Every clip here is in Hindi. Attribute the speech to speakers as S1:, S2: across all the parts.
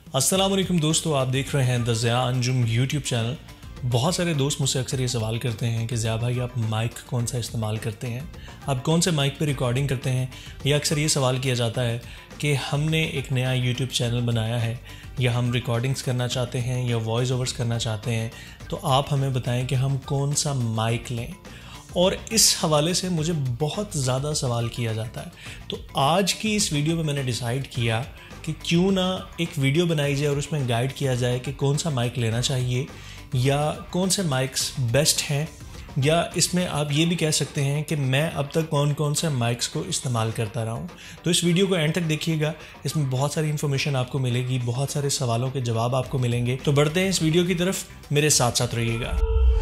S1: अस्सलाम वालेकुम दोस्तों, आप देख रहे हैं the Zia Anjum YouTube channel. बहुत सारे दोस्त मुझसे अक्सर ये सवाल करते हैं कि ज़िया भाई आप माइक कौन सा इस्तेमाल करते हैं, आप कौन से माइक पे रिकॉर्डिंग करते हैं। या अक्सर ये सवाल किया जाता है कि हमने एक नया यूट्यूब चैनल बनाया है या हम रिकॉर्डिंग्स करना चाहते हैं या वॉइस ओवर्स करना चाहते हैं, तो आप हमें बताएं कि हम कौन सा माइक लें। और इस हवाले से मुझे बहुत ज़्यादा सवाल किया जाता है। तो आज की इस वीडियो में मैंने डिसाइड किया कि क्यों ना एक वीडियो बनाई जाए और उसमें गाइड किया जाए कि कौन सा माइक लेना चाहिए या कौन से माइक्स बेस्ट हैं, या इसमें आप ये भी कह सकते हैं कि मैं अब तक कौन कौन से माइक्स को इस्तेमाल करता रहा हूँ। तो इस वीडियो को एंड तक देखिएगा, इसमें बहुत सारी इन्फॉर्मेशन आपको मिलेगी, बहुत सारे सवालों के जवाब आपको मिलेंगे। तो बढ़ते हैं इस वीडियो की तरफ, मेरे साथ साथ रहिएगा।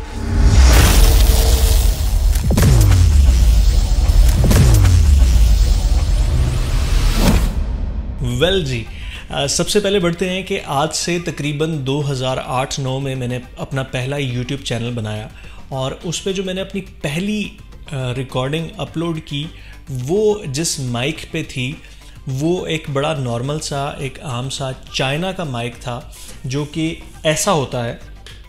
S1: वेल जी, सबसे पहले बढ़ते हैं कि आज से तकरीबन 2008-9 में मैंने अपना पहला यूट्यूब चैनल बनाया और उस पे जो मैंने अपनी पहली रिकॉर्डिंग अपलोड की वो जिस माइक पे थी वो एक बड़ा नॉर्मल सा, एक आम सा चाइना का माइक था, जो कि ऐसा होता है,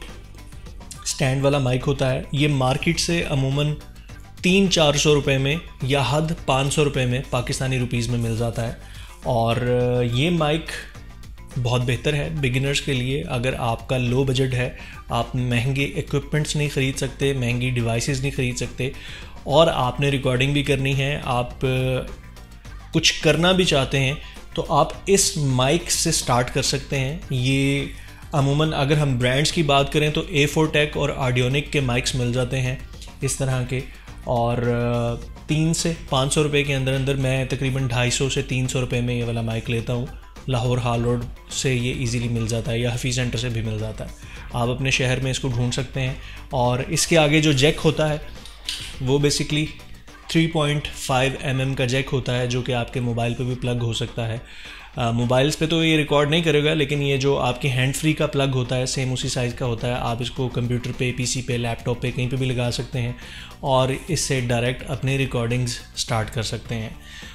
S1: स्टैंड वाला माइक होता है। ये मार्केट से अमूमन 300-400 रुपये में या हद 500 रुपये में पाकिस्तानी रुपीज़ में मिल जाता है। और ये माइक बहुत बेहतर है बिगिनर्स के लिए। अगर आपका लो बजट है, आप महंगे इक्विपमेंट्स नहीं ख़रीद सकते, महंगी डिवाइसेस नहीं ख़रीद सकते, और आपने रिकॉर्डिंग भी करनी है, आप कुछ करना भी चाहते हैं, तो आप इस माइक से स्टार्ट कर सकते हैं। ये अमूमन अगर हम ब्रांड्स की बात करें तो A4Tech और Audionic के माइक्स मिल जाते हैं इस तरह के, और 300 से 500 रुपये के अंदर अंदर मैं तकरीबन 250 से 300 रुपये में ये वाला माइक लेता हूँ। लाहौर हाल रोड से ये इजीली मिल जाता है या हफ़ीज़ सेंटर से भी मिल जाता है, आप अपने शहर में इसको ढूंढ सकते हैं। और इसके आगे जो जैक होता है वो बेसिकली 3.5 mm का जैक होता है, जो कि आपके मोबाइल पे भी प्लग हो सकता है। मोबाइल्स पे तो ये रिकॉर्ड नहीं करेगा, लेकिन ये जो आपके हैंड फ्री का प्लग होता है सेम उसी साइज़ का होता है। आप इसको कंप्यूटर पे, पीसी पे, लैपटॉप पे, कहीं पे भी लगा सकते हैं और इससे डायरेक्ट अपनी रिकॉर्डिंग्स स्टार्ट कर सकते हैं।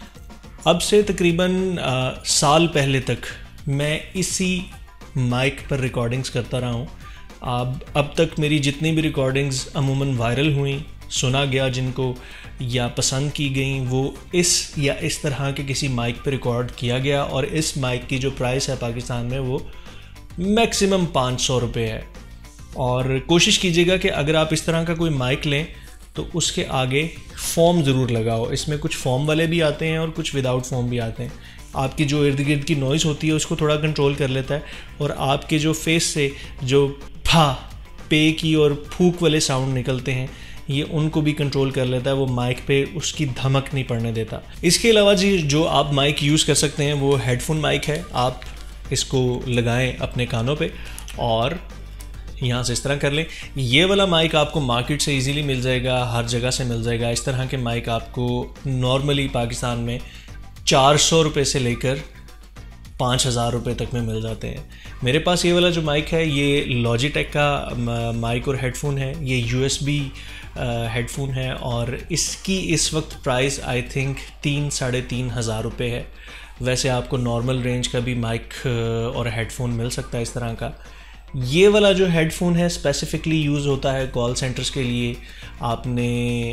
S1: अब से तकरीबन साल पहले तक मैं इसी माइक पर रिकॉर्डिंग्स करता रहा हूँ। अब तक मेरी जितनी भी रिकॉर्डिंग्स अमूमन वायरल हुई, सुना गया जिनको, या पसंद की गई, वो इस या इस तरह के किसी माइक पर रिकॉर्ड किया गया। और इस माइक की जो प्राइस है पाकिस्तान में वो मैक्सिमम 500 रुपये है। और कोशिश कीजिएगा कि अगर आप इस तरह का कोई माइक लें तो उसके आगे फ़ोम ज़रूर लगाओ। इसमें कुछ फ़ोम वाले भी आते हैं और कुछ विदाउट फ़ोम भी आते हैं। आपकी जो इर्द गिर्द की नॉइज़ होती है उसको थोड़ा कंट्रोल कर लेता है, और आपके जो फेस से जो फा, पे की और फूक वाले साउंड निकलते हैं ये उनको भी कंट्रोल कर लेता है। वो माइक पे उसकी धमक नहीं पड़ने देता। इसके अलावा जी जो आप माइक यूज़ कर सकते हैं वो हेडफोन माइक है। आप इसको लगाएं अपने कानों पे और यहाँ से इस तरह कर लें। ये वाला माइक आपको मार्केट से इजीली मिल जाएगा, हर जगह से मिल जाएगा। इस तरह के माइक आपको नॉर्मली पाकिस्तान में 400 रुपये से लेकर 5000 रुपये तक में मिल जाते हैं। मेरे पास ये वाला जो माइक है ये लॉजिटेक का माइक और हेडफोन है। ये USB हेडफोन है और इसकी इस वक्त प्राइस आई थिंक 3-3.5 हज़ार रुपये है। वैसे आपको नॉर्मल रेंज का भी माइक और हेडफोन मिल सकता है इस तरह का। ये वाला जो हेडफोन है स्पेसिफ़िकली यूज़ होता है कॉल सेंटर्स के लिए। आपने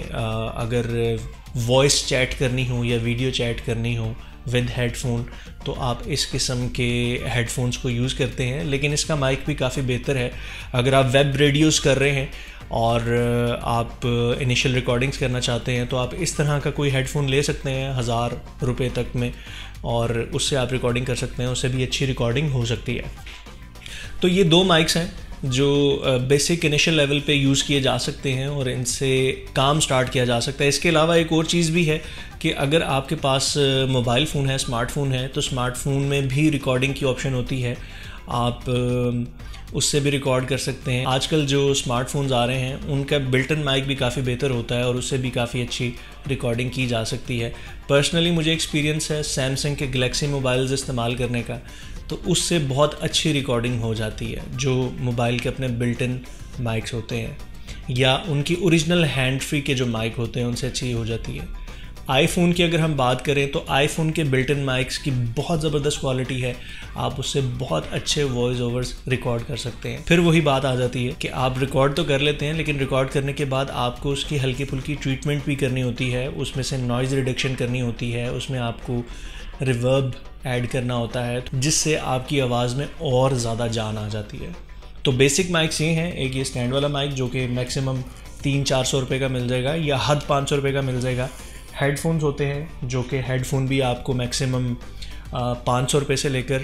S1: अगर वॉइस चैट करनी हो या वीडियो चैट करनी हो विद हेडफोन तो आप इस किस्म के हेडफोन्स को यूज़ करते हैं। लेकिन इसका माइक भी काफ़ी बेहतर है। अगर आप वेब रेडियोज़ कर रहे हैं और आप इनिशियल रिकॉर्डिंग्स करना चाहते हैं तो आप इस तरह का कोई हेडफोन ले सकते हैं 1000 रुपये तक में, और उससे आप रिकॉर्डिंग कर सकते हैं, उससे भी अच्छी रिकॉर्डिंग हो सकती है। तो ये 2 माइक्स हैं जो बेसिक इनिशियल लेवल पे यूज़ किए जा सकते हैं और इनसे काम स्टार्ट किया जा सकता है। इसके अलावा एक और चीज़ भी है कि अगर आपके पास मोबाइल फ़ोन है, स्मार्टफ़ोन है, तो स्मार्टफ़ोन में भी रिकॉर्डिंग की ऑप्शन होती है। आप उससे भी रिकॉर्ड कर सकते हैं। आजकल जो स्मार्टफोन्स आ रहे हैं उनका बिल्ट इन माइक भी काफ़ी बेहतर होता है और उससे भी काफ़ी अच्छी रिकॉर्डिंग की जा सकती है। पर्सनली मुझे एक्सपीरियंस है सैमसंग के गैलेक्सी मोबाइल्स इस्तेमाल करने का, तो उससे बहुत अच्छी रिकॉर्डिंग हो जाती है। जो मोबाइल के अपने बिल्ट इन माइक्स होते हैं या उनकी ओरिजिनल हैंड फ्री के जो माइक होते हैं उनसे अच्छी हो जाती है। आईफोन की अगर हम बात करें तो आईफोन के बिल्ट इन माइक्स की बहुत ज़बरदस्त क्वालिटी है, आप उससे बहुत अच्छे वॉइस ओवर्स रिकॉर्ड कर सकते हैं। फिर वही बात आ जाती है कि आप रिकॉर्ड तो कर लेते हैं, लेकिन रिकॉर्ड करने के बाद आपको उसकी हल्की फुल्की ट्रीटमेंट भी करनी होती है, उसमें से नॉइज़ रिडक्शन करनी होती है, उसमें आपको रिवर्ब ऐड करना होता है, जिससे आपकी आवाज़ में और ज़्यादा जान आ जाती है। तो बेसिक माइक्स ये हैं, एक ये स्टैंड वाला माइक जो कि मैक्सिमम 300-400 रुपये का मिल जाएगा या हद 500 रुपये का मिल जाएगा। हेडफोन्स होते हैं जो कि हेडफोन भी आपको मैक्सिमम 500 रुपये से लेकर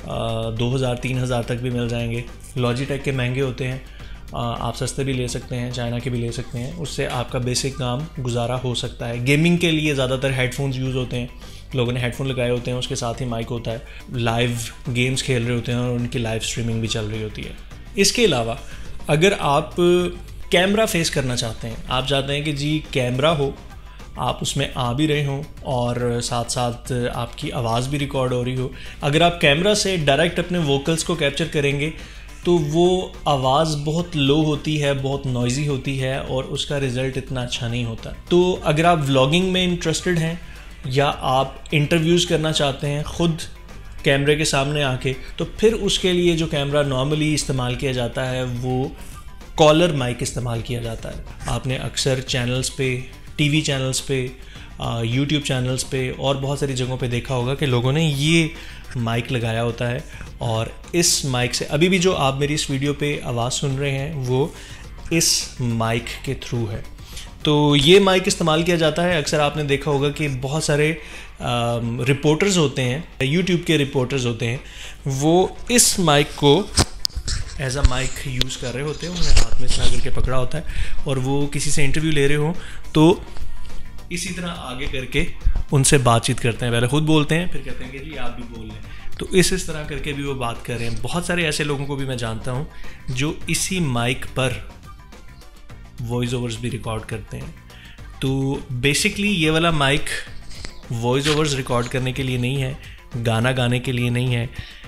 S1: 2000-3000 तक भी मिल जाएंगे। लॉजिटेक के महंगे होते हैं, आप सस्ते भी ले सकते हैं, चाइना के भी ले सकते हैं, उससे आपका बेसिक काम गुजारा हो सकता है। गेमिंग के लिए ज़्यादातर हेडफोन्स यूज़ होते हैं, लोगों ने हेडफोन लगाए होते हैं, उसके साथ ही माइक होता है, लाइव गेम्स खेल रहे होते हैं और उनकी लाइव स्ट्रीमिंग भी चल रही होती है। इसके अलावा अगर आप कैमरा फेस करना चाहते हैं, आप चाहते हैं कि जी कैमरा हो, आप उसमें आ भी रहे हों और साथ साथ आपकी आवाज़ भी रिकॉर्ड हो रही हो, अगर आप कैमरा से डायरेक्ट अपने वोकल्स को कैप्चर करेंगे तो वो आवाज़ बहुत लो होती है, बहुत नॉइज़ी होती है और उसका रिज़ल्ट इतना अच्छा नहीं होता। तो अगर आप व्लॉगिंग में इंटरेस्टेड हैं या आप इंटरव्यूज़ करना चाहते हैं ख़ुद कैमरे के सामने आके, तो फिर उसके लिए जो कैमरा नॉर्मली इस्तेमाल किया जाता है वो कॉलर माइक इस्तेमाल किया जाता है। आपने अक्सर चैनल्स पे, टीवी चैनल्स पे, यूट्यूब चैनल्स पे और बहुत सारी जगहों पे देखा होगा कि लोगों ने ये माइक लगाया होता है और इस माइक से अभी भी जो आप मेरी इस वीडियो पे आवाज़ सुन रहे हैं वो इस माइक के थ्रू है। तो ये माइक इस्तेमाल किया जाता है। अक्सर आपने देखा होगा कि बहुत सारे रिपोर्टर्स होते हैं, यूट्यूब के रिपोर्टर्स होते हैं, वो इस माइक को एज अ माइक यूज़ कर रहे होते हैं, उन्हें हाथ में इस तरह करके पकड़ा होता है और वो किसी से इंटरव्यू ले रहे हो तो इसी तरह आगे करके उनसे बातचीत करते हैं, पहले खुद बोलते हैं फिर कहते हैं कि जी आप भी बोल लें, तो इस तरह करके भी वो बात कर रहे हैं। बहुत सारे ऐसे लोगों को भी मैं जानता हूँ जो इसी माइक पर वॉइस ओवर्स भी रिकॉर्ड करते हैं। तो बेसिकली ये वाला माइक वॉइस ओवर्स रिकॉर्ड करने के लिए नहीं है, गाना गाने के लिए नहीं है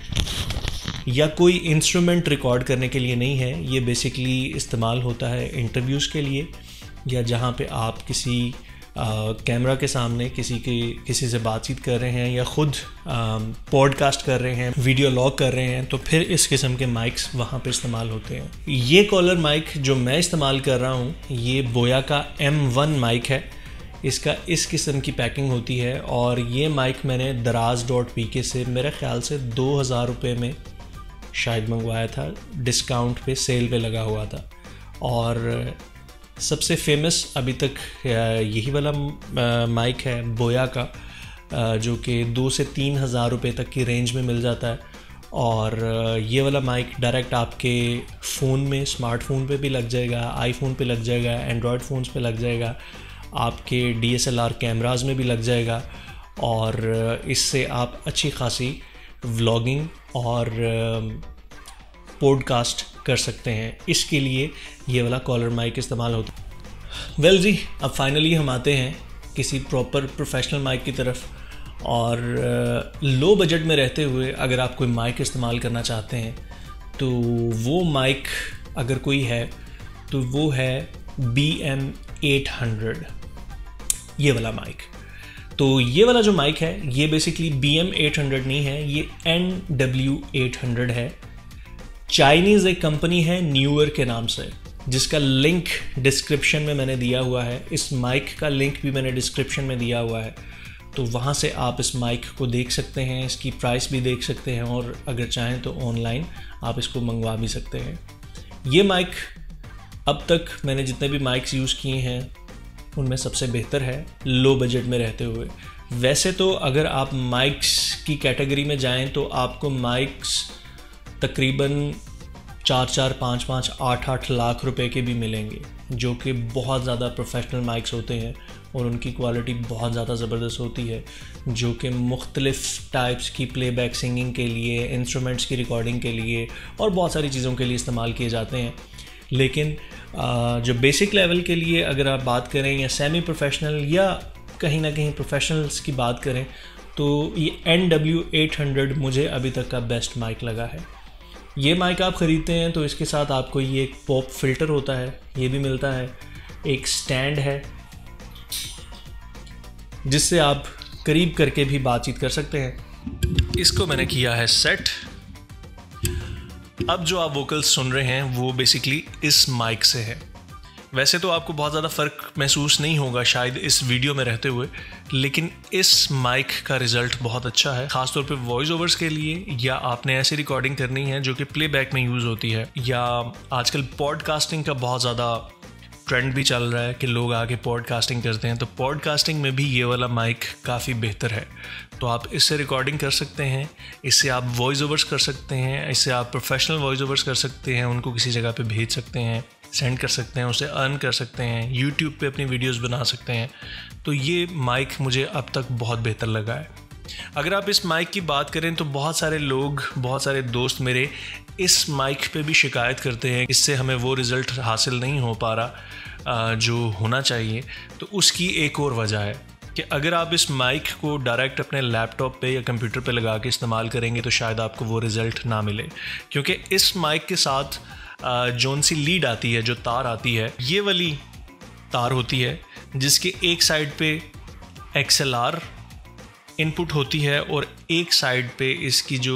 S1: या कोई इंस्ट्रूमेंट रिकॉर्ड करने के लिए नहीं है। ये बेसिकली इस्तेमाल होता है इंटरव्यूज़ के लिए या जहाँ पे आप किसी कैमरा के सामने किसी से बातचीत कर रहे हैं या ख़ुद पॉडकास्ट कर रहे हैं, वीडियो लॉग कर रहे हैं, तो फिर इस किस्म के माइक्स वहाँ पे इस्तेमाल होते हैं। ये कॉलर माइक जो मैं इस्तेमाल कर रहा हूँ ये बोया का M1 माइक है। इसका इस किस्म की पैकिंग होती है और ये माइक मैंने दराज.pk से मेरे ख़्याल से 2000 रुपये में शायद मंगवाया था, डिस्काउंट पे सेल पे लगा हुआ था। और सबसे फेमस अभी तक यही वाला माइक है बोया का, जो कि 2 से 3 हज़ार रुपये तक की रेंज में मिल जाता है। और ये वाला माइक डायरेक्ट आपके फ़ोन में, स्मार्टफोन पे भी लग जाएगा, आईफोन पे लग जाएगा, एंड्रॉयड फ़ोन्स पे लग जाएगा, आपके DSLR कैमरास में भी लग जाएगा और इससे आप अच्छी खासी व्लॉगिंग और पॉडकास्ट कर सकते हैं। इसके लिए ये वाला कॉलर माइक इस्तेमाल होता है। वेल जी, अब फाइनली हम आते हैं किसी प्रॉपर प्रोफेशनल माइक की तरफ। और लो बजट में रहते हुए अगर आप कोई माइक इस्तेमाल करना चाहते हैं तो वो माइक अगर कोई है तो वो है BM800, ये वाला माइक। तो ये वाला जो माइक है ये बेसिकली BM800 नहीं है, ये NW800 है। चाइनीज़ एक कंपनी है न्यूअर के नाम से, जिसका लिंक डिस्क्रिप्शन में मैंने दिया हुआ है। इस माइक का लिंक भी मैंने डिस्क्रिप्शन में दिया हुआ है, तो वहाँ से आप इस माइक को देख सकते हैं, इसकी प्राइस भी देख सकते हैं और अगर चाहें तो ऑनलाइन आप इसको मंगवा भी सकते हैं। ये माइक अब तक मैंने जितने भी माइक्स यूज़ किए हैं उनमें सबसे बेहतर है लो बजट में रहते हुए। वैसे तो अगर आप माइक्स की कैटेगरी में जाएं तो आपको माइक्स तकरीबन 4-4, 5-5, 8-8 लाख रुपए के भी मिलेंगे, जो कि बहुत ज़्यादा प्रोफेशनल माइक्स होते हैं और उनकी क्वालिटी बहुत ज़्यादा ज़बरदस्त होती है, जो कि मुख्तलिफ़ टाइप्स की प्लेबैक सिंगिंग के लिए, इंस्ट्रूमेंट्स की रिकॉर्डिंग के लिए और बहुत सारी चीज़ों के लिए इस्तेमाल किए जाते हैं। लेकिन जो बेसिक लेवल के लिए अगर आप बात करें या सेमी प्रोफेशनल या कहीं ना कहीं प्रोफेशनल्स की बात करें तो ये NW800 मुझे अभी तक का बेस्ट माइक लगा है। ये माइक आप ख़रीदते हैं तो इसके साथ आपको ये एक पॉप फिल्टर होता है, ये भी मिलता है, एक स्टैंड है जिससे आप करीब करके भी बातचीत कर सकते हैं। इसको मैंने किया है सेट। अब जो आप वोकल्स सुन रहे हैं वो बेसिकली इस माइक से है। वैसे तो आपको बहुत ज़्यादा फ़र्क महसूस नहीं होगा शायद इस वीडियो में रहते हुए, लेकिन इस माइक का रिज़ल्ट बहुत अच्छा है, ख़ासतौर पे वॉइस ओवर्स के लिए, या आपने ऐसी रिकॉर्डिंग करनी है जो कि प्लेबैक में यूज़ होती है, या आजकल पॉडकास्टिंग का बहुत ज़्यादा ट्रेंड भी चल रहा है कि लोग आके पॉडकास्टिंग करते हैं, तो पॉडकास्टिंग में भी ये वाला माइक काफ़ी बेहतर है। तो आप इससे रिकॉर्डिंग कर सकते हैं, इससे आप वॉइस ओवर्स कर सकते हैं, इससे आप प्रोफेशनल वॉइस ओवर्स कर सकते हैं, उनको किसी जगह पे भेज सकते हैं, सेंड कर सकते हैं, उसे अर्न कर सकते हैं, यूट्यूब पे अपनी वीडियोस बना सकते हैं। तो ये माइक मुझे अब तक बहुत बेहतर लगा है। अगर आप इस माइक की बात करें तो बहुत सारे लोग, बहुत सारे दोस्त मेरे इस माइक पे भी शिकायत करते हैं, इससे हमें वो रिज़ल्ट हासिल नहीं हो पा रहा जो होना चाहिए। तो उसकी एक और वजह है कि अगर आप इस माइक को डायरेक्ट अपने लैपटॉप पे या कंप्यूटर पे लगा के इस्तेमाल करेंगे तो शायद आपको वो रिज़ल्ट ना मिले, क्योंकि इस माइक के साथ जौन सी लीड आती है, जो तार आती है, ये वाली तार होती है जिसके एक साइड पे XLR इनपुट होती है और एक साइड पे इसकी जो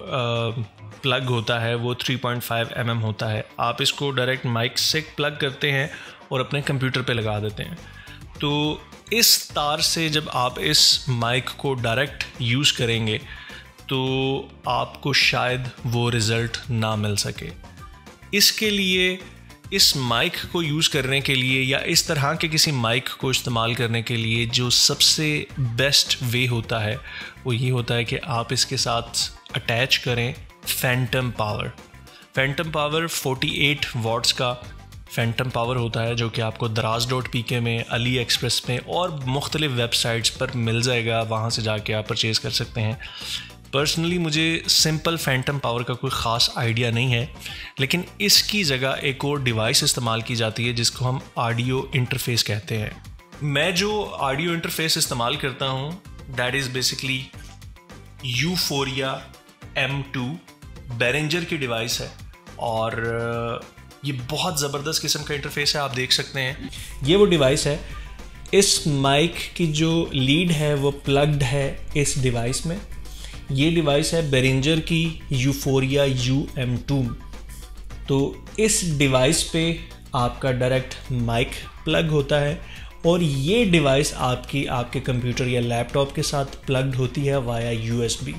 S1: प्लग होता है वो 3.5 mm होता है। आप इसको डायरेक्ट माइक से प्लग करते हैं और अपने कंप्यूटर पे लगा देते हैं। तो इस तार से जब आप इस माइक को डायरेक्ट यूज़ करेंगे तो आपको शायद वो रिज़ल्ट ना मिल सके। इसके लिए, इस माइक को यूज़ करने के लिए या इस तरह के किसी माइक को इस्तेमाल करने के लिए जो सबसे बेस्ट वे होता है वो ये होता है कि आप इसके साथ अटैच करें phantom power. Phantom power 48 watts का फैंटम पावर होता है जो कि आपको दराज.pk में, अली एक्सप्रेस में और मुख्तलिफ वेबसाइट्स पर मिल जाएगा, वहाँ से जाके आप परचेज़ कर सकते हैं। पर्सनली मुझे सिंपल फैंटम पावर का कोई ख़ास आइडिया नहीं है, लेकिन इसकी जगह एक और डिवाइस इस्तेमाल की जाती है जिसको हम ऑडियो इंटरफेस कहते हैं। मैं जो ऑडियो इंटरफेस इस्तेमाल करता हूँ that is basically Uphoria M2 Behringer की डिवाइस है, और ये बहुत ज़बरदस्त किस्म का इंटरफेस है। आप देख सकते हैं ये वो डिवाइस है। इस माइक की जो लीड है वो प्लग्ड है इस डिवाइस में। ये डिवाइस है बेरिंजर की यूफोरिया UM2। तो इस डिवाइस पे आपका डायरेक्ट माइक प्लग होता है और ये डिवाइस आपके कंप्यूटर या लैपटॉप के साथ प्लग्ड होती है वाया USB।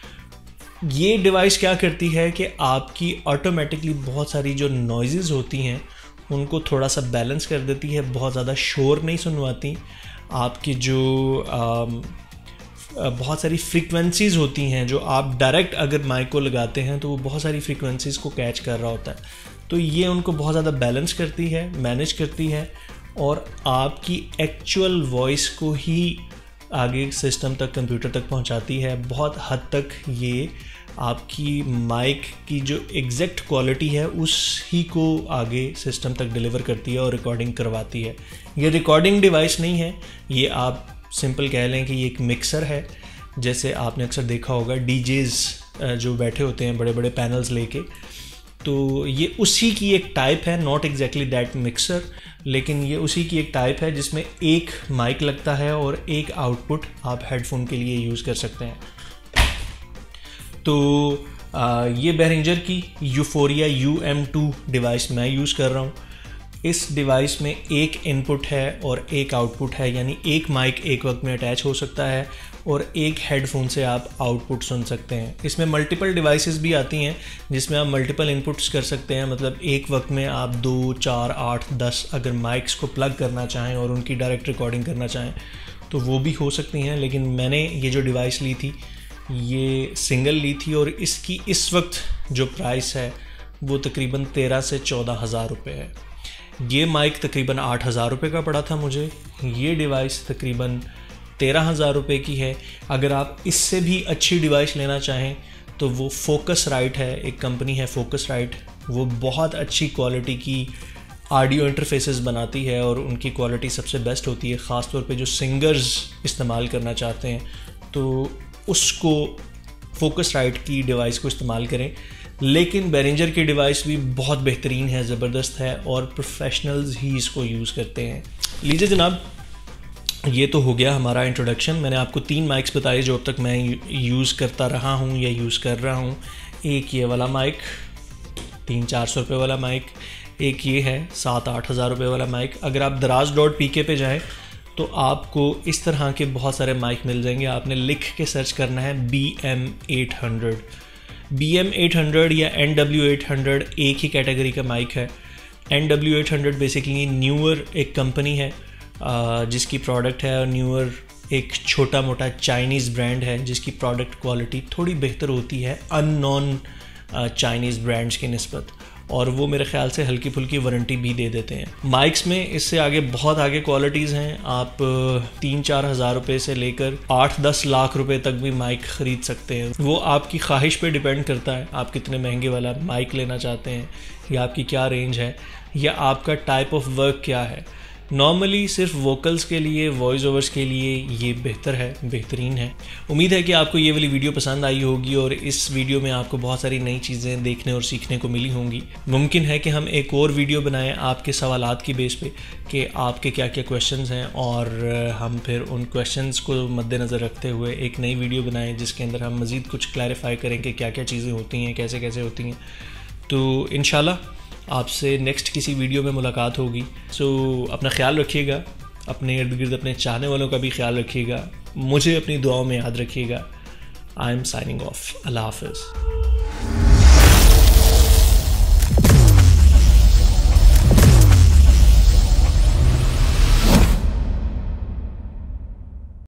S1: ये डिवाइस क्या करती है कि आपकी ऑटोमेटिकली बहुत सारी जो नॉइज़ेस होती हैं उनको थोड़ा सा बैलेंस कर देती है, बहुत ज़्यादा शोर नहीं सुनवाती। आपकी जो बहुत सारी फ्रीक्वेंसीज़ होती हैं जो आप डायरेक्ट अगर माइक को लगाते हैं तो वो बहुत सारी फ्रीक्वेंसीज़ को कैच कर रहा होता है, तो ये उनको बहुत ज़्यादा बैलेंस करती है, मैनेज करती है और आपकी एक्चुअल वॉइस को ही आगे सिस्टम तक, कंप्यूटर तक पहुंचाती है। बहुत हद तक ये आपकी माइक की जो एग्जैक्ट क्वालिटी है उसी को आगे सिस्टम तक डिलीवर करती है और रिकॉर्डिंग करवाती है। ये रिकॉर्डिंग डिवाइस नहीं है, ये आप सिंपल कह लें कि ये एक मिक्सर है। जैसे आपने अक्सर देखा होगा डीजेज़ जो बैठे होते हैं बड़े बड़े पैनल्स लेके, तो ये उसी की एक टाइप है, नॉट एग्जैक्टली दैट मिक्सर, लेकिन ये उसी की एक टाइप है जिसमें एक माइक लगता है और एक आउटपुट आप हेडफोन के लिए यूज़ कर सकते हैं। तो ये बेरिंजर की यूफोरिया UM2 डिवाइस मैं यूज़ कर रहा हूँ। इस डिवाइस में एक इनपुट है और एक आउटपुट है, यानी एक माइक एक वक्त में अटैच हो सकता है और एक हेडफोन से आप आउटपुट सुन सकते हैं। इसमें मल्टीपल डिवाइसेस भी आती हैं जिसमें आप मल्टीपल इनपुट्स कर सकते हैं, मतलब एक वक्त में आप 2, 4, 8, 10 अगर माइक्स को प्लग करना चाहें और उनकी डायरेक्ट रिकॉर्डिंग करना चाहें तो वो भी हो सकती हैं। लेकिन मैंने ये जो डिवाइस ली थी ये सिंगल ली थी और इसकी इस वक्त जो प्राइस है वो तकरीबन 13 से 14 हज़ार रुपये है। ये माइक तकरीबन 8 हज़ार रुपये का पड़ा था मुझे, ये डिवाइस तकरीबन 13 हज़ार रुपये की है। अगर आप इससे भी अच्छी डिवाइस लेना चाहें तो वो फोकसराइट है, एक कंपनी है फोकसराइट, वो बहुत अच्छी क्वालिटी की ऑडियो इंटरफेसेस बनाती है और उनकी क्वालिटी सबसे बेस्ट होती है। ख़ास तौर पे जो सिंगर्स इस्तेमाल करना चाहते हैं तो उसको फोकसराइट की डिवाइस को इस्तेमाल करें। लेकिन बेरिंजर की डिवाइस भी बहुत बेहतरीन है, ज़बरदस्त है और प्रोफेशनल्स ही इसको यूज़ करते हैं। लीजिए जनाब, ये तो हो गया हमारा इंट्रोडक्शन। मैंने आपको 3 माइक्स बताए जो अब तक मैं यूज़ करता रहा हूँ या यूज़ कर रहा हूँ। एक ये वाला माइक 300-400 रुपये वाला माइक, एक ये है 7-8 हज़ार रुपये वाला माइक। अगर आप daraz.pk पे जाएँ तो आपको इस तरह के बहुत सारे माइक मिल जाएंगे। आपने लिख के सर्च करना है BM800। BM800 या NW800 एक ही कैटेगरी का माइक है। NW800 बेसिकली न्यूअर एक कंपनी है जिसकी प्रोडक्ट है, और न्यूअर एक छोटा मोटा चाइनीज़ ब्रांड है जिसकी प्रोडक्ट क्वालिटी थोड़ी बेहतर होती है अननोन चाइनीज़ ब्रांड्स की निस्बत, और वो मेरे ख्याल से हल्की फुल्की वारंटी भी दे देते हैं। माइक्स में इससे आगे बहुत आगे क्वालिटीज़ हैं। आप 3-4 हज़ार रुपये से लेकर 8-10 लाख रुपए तक भी माइक ख़रीद सकते हैं। वो आपकी ख्वाहिश पे डिपेंड करता है, आप कितने महंगे वाला माइक लेना चाहते हैं, या आपकी क्या रेंज है, या आपका टाइप ऑफ वर्क क्या है। नॉर्मली सिर्फ वोकल्स के लिए, वॉइस ओवर्स के लिए ये बेहतरीन है। उम्मीद है कि आपको ये वाली वीडियो पसंद आई होगी, और इस वीडियो में आपको बहुत सारी नई चीज़ें देखने और सीखने को मिली होंगी। मुमकिन है कि हम एक और वीडियो बनाएं आपके सवालात की बेस पे कि आपके क्या क्या क्वेश्चंस हैं, और हम फिर उन क्वेश्चंस को मद्देनज़र रखते हुए एक नई वीडियो बनाएं जिसके अंदर हम मज़ीद कुछ क्लैरिफाई करें कि क्या क्या चीज़ें होती हैं, कैसे कैसे होती हैं। तो इंशाल्लाह आपसे नेक्स्ट किसी वीडियो में मुलाकात होगी। सो अपना ख्याल रखिएगा, अपने इर्द गिर्द अपने चाहने वालों का भी ख्याल रखिएगा, मुझे अपनी दुआओं में याद रखिएगा। I am signing off. अल्लाह हाफ़िज़।